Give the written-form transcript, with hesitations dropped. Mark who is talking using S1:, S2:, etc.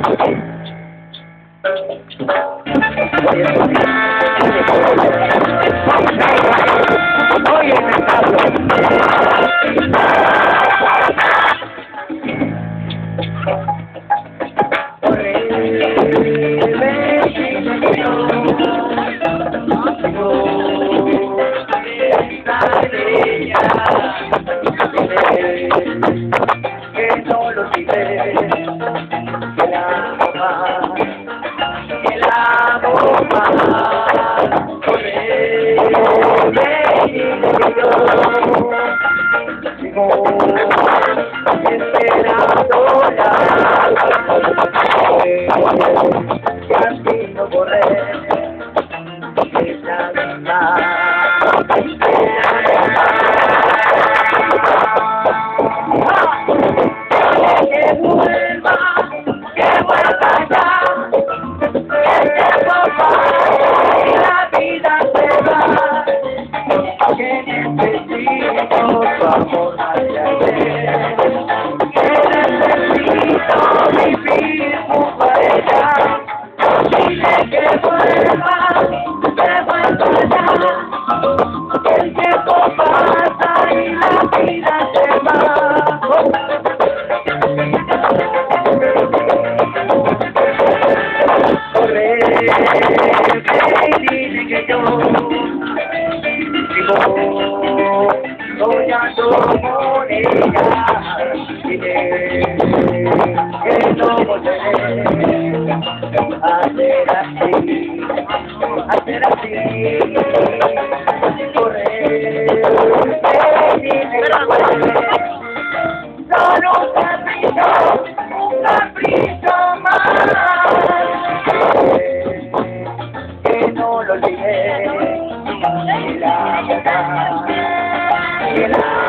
S1: Que no lo olvidé, que la amo más, por él, sigo esperándola, que así no borré esa misma. Que vuelva ya, el tiempo pasa y la vida se va, que necesito tu amor hacia ayer, que necesito vivir junto a ella, dile que vuelva ya, el tiempo pasa y la vida se va. Dile que yo sigo soñando con ella, dile que no volveré a ser así, correr, dile que vuelve, solo un capricho más. Que no lo olvidé, que la verdad, que la